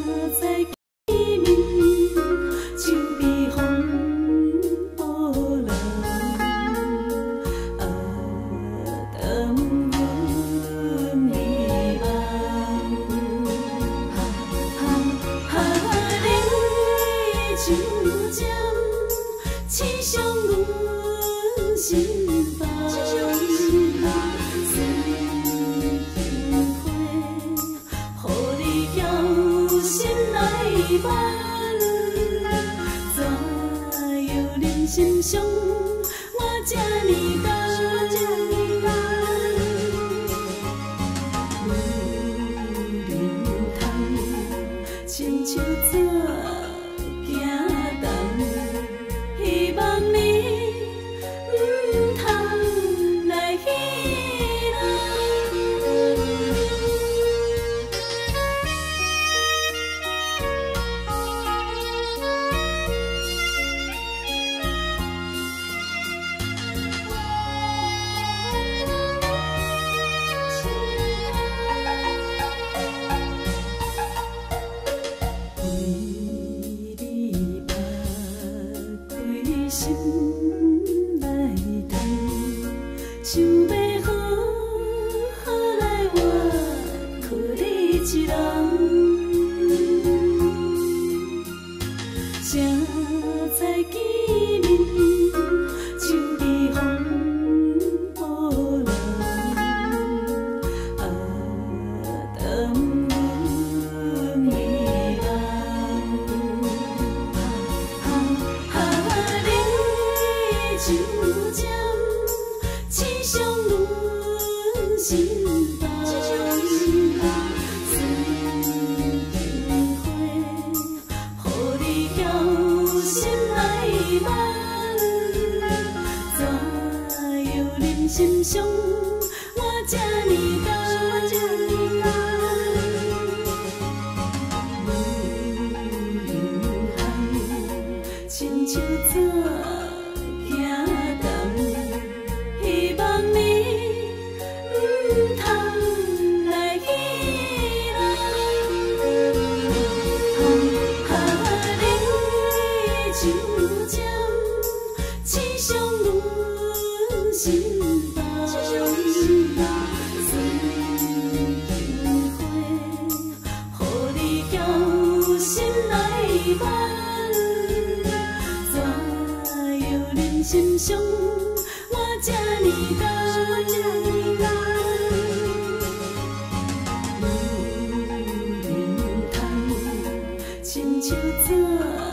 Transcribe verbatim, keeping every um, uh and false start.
在见面，手边风波浪，啊，等阮希望。哈哈哈，你手针刺伤阮心房。 怎样人心伤，我这呢重，女人通亲像纸行动，希望你唔通来戏弄。 心内头，想要好好来换靠你一人，正在见面，手边风波浪，啊，等阮希望。 手针刺伤阮心房，水花，予你晓心内梦。怎样人心伤，我这呢重，女人行，亲像纸。 希望你唔通来戏弄，哈哈，你手针刺伤阮心房，水花，予你晓心内梦，怎样人心伤？ 我这呢重，女人通亲像纸。